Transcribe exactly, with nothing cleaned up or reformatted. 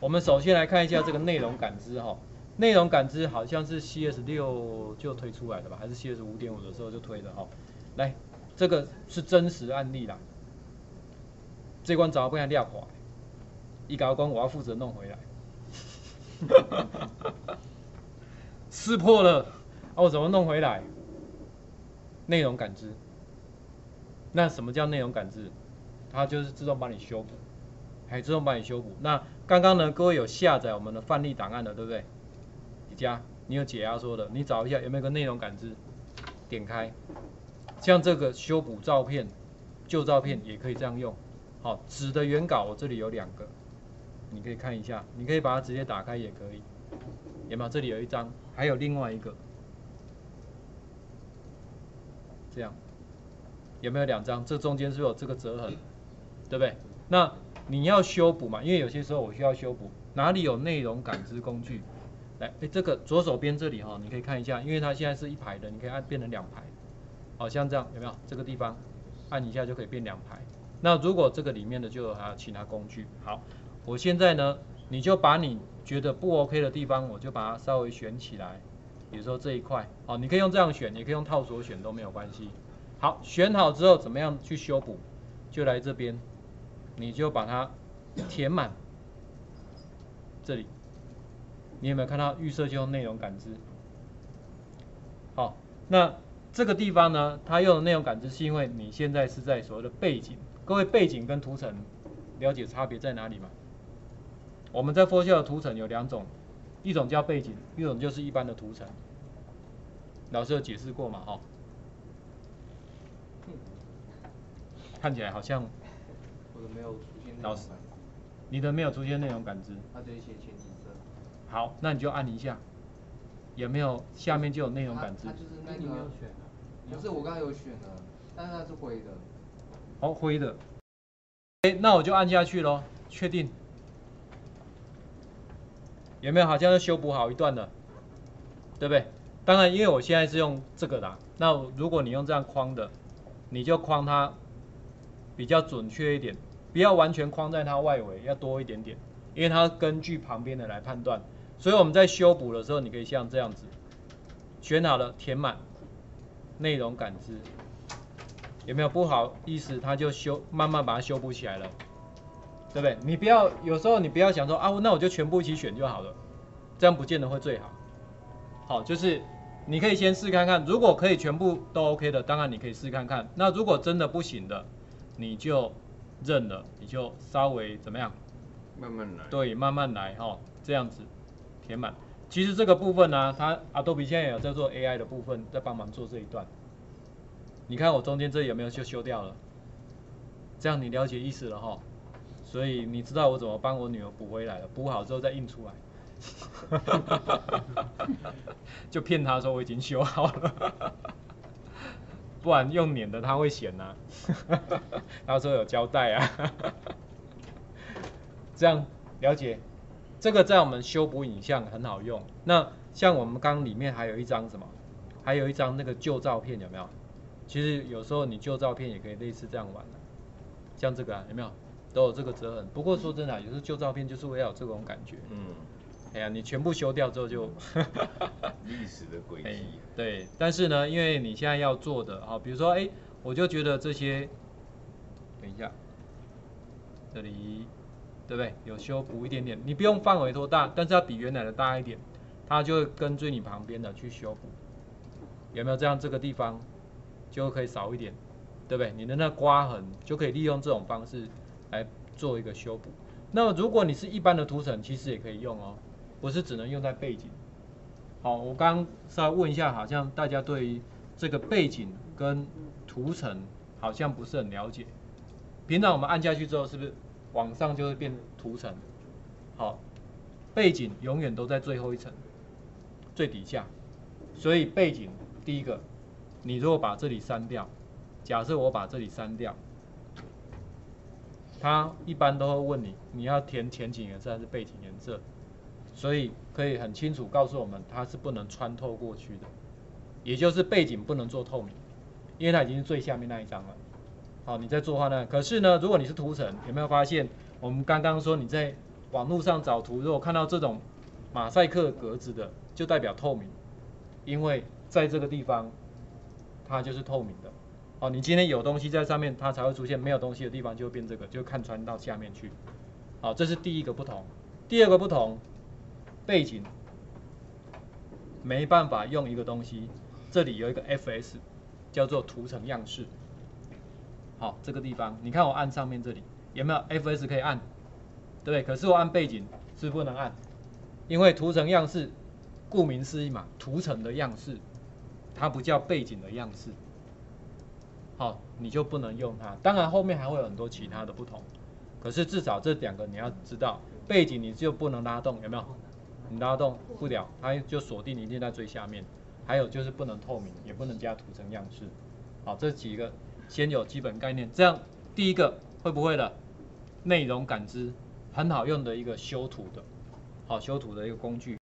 我们首先来看一下这个内容感知哈，内容感知好像是 C S 六就推出来的吧，还是 C S 五点五的时候就推的哈。来，这个是真实案例啦。这关早不要撂垮，一搞工我要负责弄回来。撕破了，啊，我怎么弄回来？内容感知。那什么叫内容感知？它就是自动帮你修补，还自动帮你修补。那刚刚呢，各位有下载我们的范例档案了，对不对？底下你有解压缩的，你找一下有没有个内容感知，点开。像这个修补照片、旧照片也可以这样用。好，纸的原稿我这里有两个，你可以看一下，你可以把它直接打开也可以。有没有？这里有一张，还有另外一个，这样有没有两张？这中间是不是有这个折痕，对不对？那你要修补嘛，因为有些时候我需要修补，哪里有内容感知工具？来，哎，这个左手边这里哈，你可以看一下，因为它现在是一排的，你可以按变成两排，好像这样有没有？这个地方按一下就可以变两排。那如果这个里面的就有还有其他工具。好，我现在呢，你就把你觉得不 OK 的地方，我就把它稍微选起来，比如说这一块，好，你可以用这样选，也可以用套索选都没有关系。好，选好之后怎么样去修补？就来这边，你就把它填满。这里，你有没有看到预设就用内容感知？好，那这个地方呢，它用的内容感知是因为你现在是在所谓的背景。各位，背景跟图层了解差别在哪里吗？我们在 Photoshop 的图层有两种，一种叫背景，一种就是一般的图层。老师有解释过嘛？哈，看起来好像我的没有出现内容老师，你的没有出现内容感知。 它只写浅紫色。 好，那你就按一下，有没有下面就有内容感知？ 它就是那个你没有选啊？不是，我刚刚有选了，但是它是灰的。 哦，灰的。哎，那我就按下去咯，确定。有没有好像是修补好一段了，对不对？当然，因为我现在是用这个的，那如果你用这样框的，你就框它比较准确一点，不要完全框在它外围，要多一点点，因为它根据旁边的来判断。所以我们在修补的时候，你可以像这样子，选好了填满，内容感知。有没有不好意思，它就修慢慢把它修补起来了，对不对？你不要有时候你不要想说啊，那我就全部一起选就好了，这样不见得会最好。好，就是你可以先试看看，如果可以全部都 OK 的，当然你可以试看看。那如果真的不行的，你就认了，你就稍微怎么样？ 慢慢来。对， 慢慢来哈，这样子填满。其实这个部分呢、啊，它 Adobe 现在有在做 A I 的部分，在帮忙做这一段。你看我中间这有没有就修掉了？这样你了解意思了哈。所以你知道我怎么帮我女儿补回来了，补好之后再印出来。就骗她说我已经修好了，不然用粘的她会嫌呐、啊。她说有胶带啊。这样了解？这个在我们修补影像很好用。那像我们刚里面还有一张什么？还有一张那个旧照片有没有？其实有时候你旧照片也可以类似这样玩的，像这个啊，有没有？都有这个折痕。不过说真的、啊，有时候旧照片就是为了有这种感觉。嗯。哎呀，你全部修掉之后就历史的轨迹、 哎。对，但是呢，因为你现在要做的啊，比如说，哎，我就觉得这些，等一下，这里对不对？有修补一点点，你不用范围多大，但是要比原来的大一点，它就会跟追你旁边的去修补。有没有这样？这个地方就可以少一点，对不对？你的那刮痕就可以利用这种方式来做一个修补。那么如果你是一般的图层，其实也可以用哦，不是只能用在背景。好，我刚刚稍微问一下，好像大家对于这个背景跟图层好像不是很了解。平常我们按下去之后，是不是往上就会变图层？好，背景永远都在最后一层，最底下。所以背景第一个，你如果把这里删掉，假设我把这里删掉，他一般都会问你，你要填前景颜色还是背景颜色？所以可以很清楚告诉我们，它是不能穿透过去的，也就是背景不能做透明，因为它已经是最下面那一张了。好，你在作画那，可是呢，如果你是图层，有没有发现我们刚刚说你在网络上找图，如果看到这种马赛克格子的，就代表透明，因为在这个地方它就是透明的。哦，你今天有东西在上面，它才会出现；没有东西的地方就会变这个，就看穿到下面去。好，这是第一个不同。第二个不同，背景没办法用一个东西，这里有一个 F S， 叫做图层样式。好，这个地方你看我按上面这里有没有 F S 可以按？对不对？可是我按背景是不能按，因为图层样式，顾名思义嘛，图层的样式，它不叫背景的样式。好，你就不能用它。当然后面还会有很多其他的不同，可是至少这两个你要知道，背景你就不能拉动，有没有？你拉动不了，它就锁定一定在最下面。还有就是不能透明，也不能加图层样式。好，这几个先有基本概念，这样第一个会不会了？内容感知很好用的一个修图的，好修图的一个工具。